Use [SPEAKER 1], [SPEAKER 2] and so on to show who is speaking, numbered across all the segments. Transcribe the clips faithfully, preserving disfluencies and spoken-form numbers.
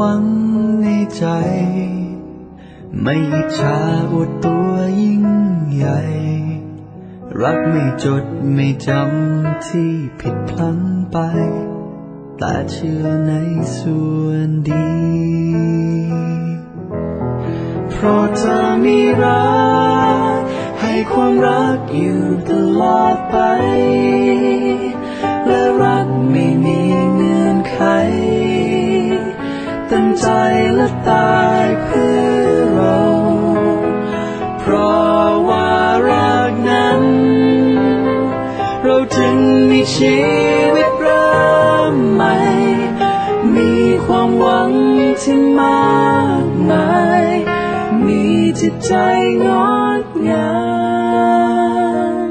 [SPEAKER 1] วังในใจไม่อิจฉาอวดตัวยิ่งใหญ่รักไม่จดไม่จำที่ผิดพลั้งไปแต่เชื่อในส่วนดีเพราะเธอมีรักให้ความรักอยู่ตลอดไปและรักไม่มีเงื่อนไขตั้งใจและตายเพื่อเราเพราะว่ารักนั้นเราจึงมีชีวิตเริ่มใหม่มีความหวังที่มากมายมีจิตใจงดงาม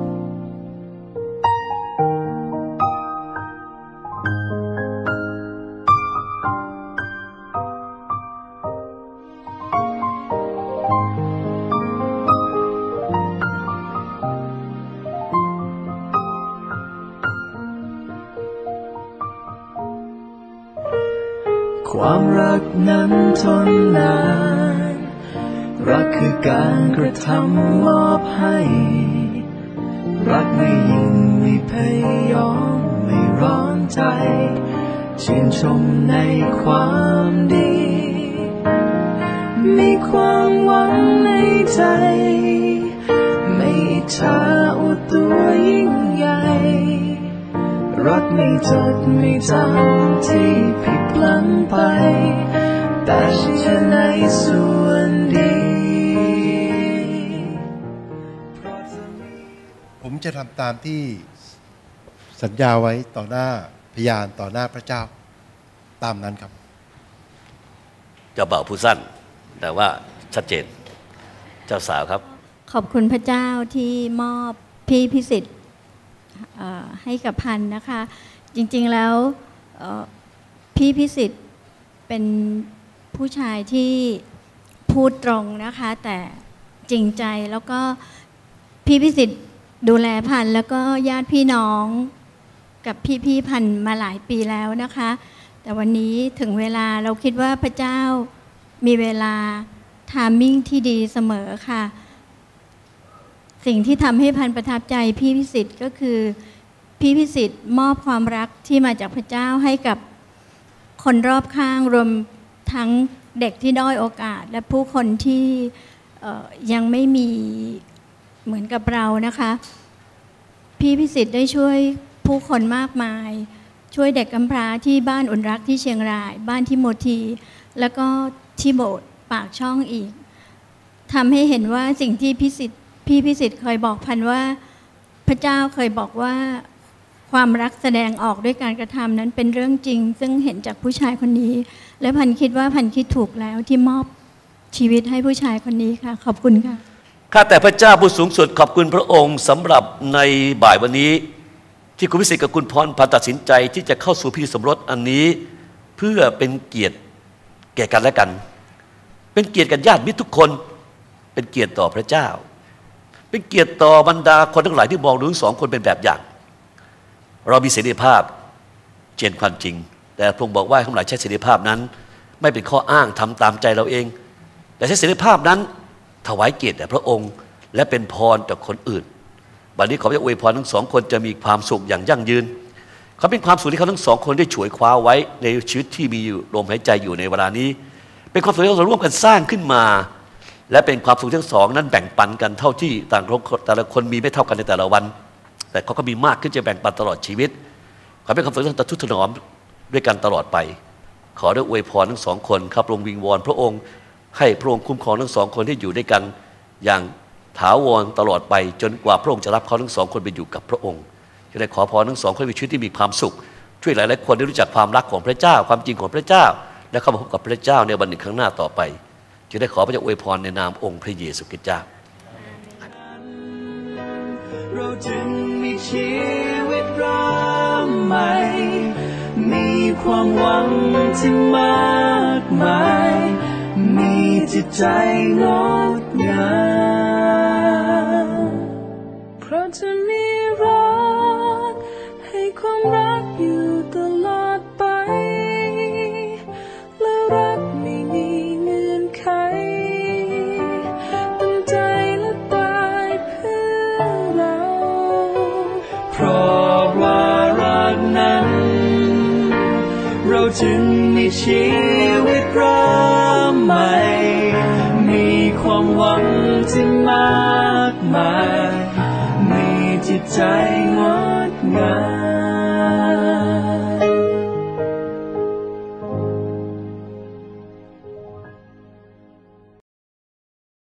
[SPEAKER 1] ความรักนั้นทนนานรักคือการกระทำมอบให้รักไม่ยิ่งไม่พยายามไม่ร้อนใจชื่นชมในความดีมีความหวังในใจไม่อิจฉาอวดตัวยิ่งใหญ่รักไม่จดไม่จำที่ผิดพลั้งไปแต่เชื่อในส่วนดี
[SPEAKER 2] ผมจะทำตามที่สัญญาไว้ต่อหน้าพยานต่อหน้าพระเจ้าตามนั้นครับ
[SPEAKER 3] เจ้าบ่าวผู้สั้นแต่ว่าชัดเจนเจ้าสาวครับ
[SPEAKER 4] ขอบคุณพระเจ้าที่มอบพี่พิสิทธิ์ให้กับพันนะคะ จริงๆแล้วพี่พิสิทธิ์เป็นผู้ชายที่พูดตรงนะคะแต่จริงใจแล้วก็พี่พิสิทธิ์ดูแลพันแล้วก็ญาติพี่น้องกับพี่ๆพันมาหลายปีแล้วนะคะแต่วันนี้ถึงเวลาเราคิดว่าพระเจ้ามีเวลาไทมิ่งที่ดีเสมอค่ะสิ่งที่ทำให้พันประทับใจพี่พิสิทธิ์ก็คือพี่พิสิทธิ์มอบความรักที่มาจากพระเจ้าให้กับคนรอบข้างรวมทั้งเด็กที่ด้อยโอกาสและผู้คนที่ยังไม่มีเหมือนกับเรานะคะพี่พิสิทธิ์ได้ช่วยผู้คนมากมายช่วยเด็กกำพร้าที่บ้านอุ่นรักที่เชียงรายบ้านที่โมทีแล้วก็ที่โบสถ์ปากช่องอีกทำให้เห็นว่าสิ่งที่พิสิทธิ์พี่พิสิทธิ์เคยบอกพันว่าพระเจ้าเคยบอกว่าความรักแสดงออกด้วยการกระทำนั้นเป็นเรื่องจริงซึ่งเห็นจากผู้ชายคนนี้และพันคิดว่าพันคิดถูกแล้วที่มอบชีวิตให้ผู้ชายคนนี้ค่ะขอบคุณค่ะ
[SPEAKER 3] ข้าแต่พระเจ้าผู้สูงสุดขอบคุณพระองค์สำหรับในบ่ายวันนี้ที่คุณพิสิทธิ์กับคุณพรพันธ์ตัดสินใจที่จะเข้าสู่พิธีสมรสอันนี้เพื่อเป็นเกียรติแก่กันและกันเป็นเกียรติกับญาติมิตรทุกคนเป็นเกียรติต่อพระเจ้าเป็นเกียรติต่อบรรดาคนทั้งหลายที่มองดูทั้งสองคนเป็นแบบอย่างเรามีเสรีภาพเจนความจริงแต่พระองค์บอกว่าทั้งหลายใช้เสรีภาพนั้นไม่เป็นข้ออ้างทำตามใจเราเองแต่ใช้เสรีภาพนั้นถวายเกียรติแด่พระองค์และเป็นพรต่อคนอื่นวันนี้ขอพระอวยพรทั้งสองคนจะมีความสุขอย่างยั่งยืนเขาเป็นความสุขที่เขาทั้งสองคนได้ฉวยคว้าไว้ในชีวิตที่มีอยู่ลมหายใจอยู่ในเวลานี้เป็นความสุขที่เราร่วมกันสร้างขึ้นมาและเป็นความสุขทั้งสองนั้นแบ่งปันกันเท่าที่ต่างแต่ละคนมีไม่เท่ากันในแต่ละวันแต่เขาก็มีมากขึ้นจะแบ่งปันตลอดชีวิตขอเป็นความสุขที่ตะทุถนอมด้วยกันตลอดไปขอได้อวยพรทั้งสองคนครับลงวิงวอนพระองค์ให้พระองค์คุ้มครองทั้งสองคนที่อยู่ด้วยกันอย่างถาวรตลอดไปจนกว่าพระองค์จะรับเขาทั้งสองคนไปอยู่กับพระองค์จะได้ขอพรทั้งสองคนมีชีวิตที่มีความสุขช่วยหลายๆคนได้รู้จักความรักของพระเจ้าความจริงของพระเจ้าและเข้ามาพบกับพระเจ้าในวันหนึ่งข้างหน้าต่อไปจะได้ขอพระเจ้าอวยพรในนามองค์พระเยซูคริสต์เจ้า
[SPEAKER 1] เราจึงมีชีวิตเริ่มใหม่มีความหวังที่มากมายมีจิตใจงดงามเพราะจะมีรักให้ความรักอยู่ตลอดไปและจึงมีชีวิตเริ่มใหม่มีความหวังที่มากมายมีจิตใจงดงาม